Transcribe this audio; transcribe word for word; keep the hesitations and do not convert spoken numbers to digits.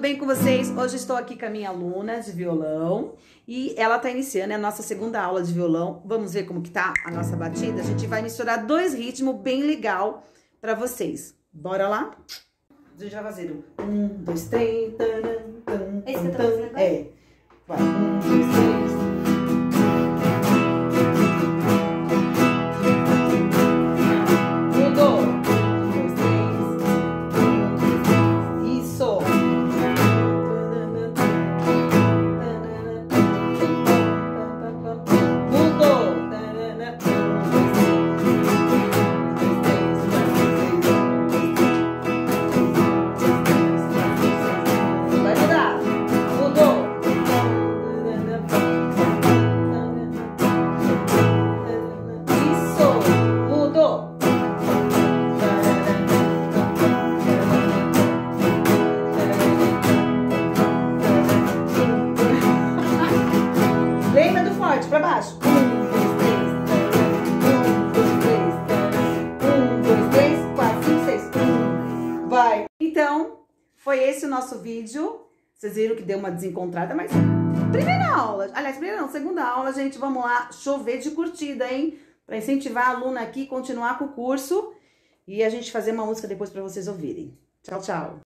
bem com vocês? Hoje estou aqui com a minha aluna de violão e ela tá iniciando a nossa segunda aula de violão. Vamos ver como que tá a nossa batida? A gente vai misturar dois ritmos bem legal para vocês. Bora lá? A gente vai fazer um, dois, três... É isso que eu tô fazendo agora? É. Vai, um, dois, três... Lembra do forte, pra baixo. Um, dois, três, quatro, cinco, seis. Vai. Então, foi esse o nosso vídeo. Vocês viram que deu uma desencontrada, mas primeira aula. Aliás, primeira não, segunda aula, gente. Vamos lá, chover de curtida, hein? Pra incentivar a aluna aqui, continuar com o curso. E a gente fazer uma música depois pra vocês ouvirem. Tchau, tchau.